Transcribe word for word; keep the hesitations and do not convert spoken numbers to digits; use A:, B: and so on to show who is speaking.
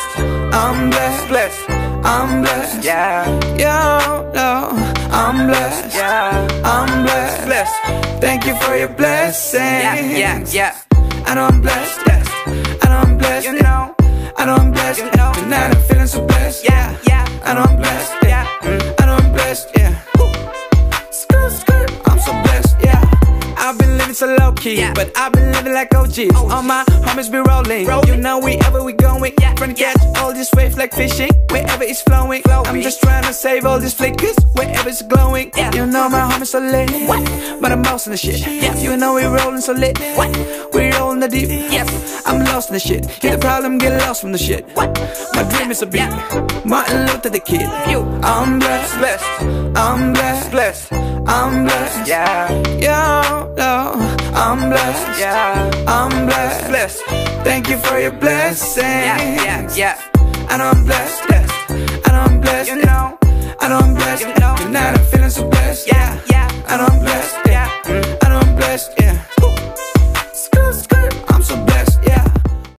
A: I'm blessed, blessed, I'm blessed, yeah. Yo, no, I'm blessed, yeah. I'm blessed, blessed. Thank you for your blessings, yeah, yeah, yeah. I know I'm blessed, blessed. I know I'm blessed, you know. I know I'm blessed, you know. Tonight I'm feeling so blessed, yeah, yeah. I know I'm blessed, yeah. Mm. I know I'm blessed, yeah. Skirt, skirt, I'm so blessed, yeah. I've been living so low-key, yeah. But I've been living like O Gs. Oh, all my homies be rolling, rolling. You know wherever we going, yeah. Trying to catch all these waves like fishing, wherever it's flowing, flowing. I'm just trying to save all these flickers, wherever it's glowing, yeah. You know my homies so lit, what? But I'm lost in the shit, yeah. You know we rolling so lit, what? We rolling the deep, yes. I'm lost in the shit, hit the problem, get lost from the shit, what? My dream is a beat, yeah. Martin Luther the Kid, you. I'm blessed, blessed, I'm blessed, blessed, I'm blessed, yeah. Yo, no, I'm blessed, yeah. I'm blessed, blessed. Thank you for your blessings, yeah, yeah, yeah. I know I'm blessed, blessed. I know I'm blessed, you know. I know I'm blessed, you know. Tonight I'm feeling so blessed, yeah.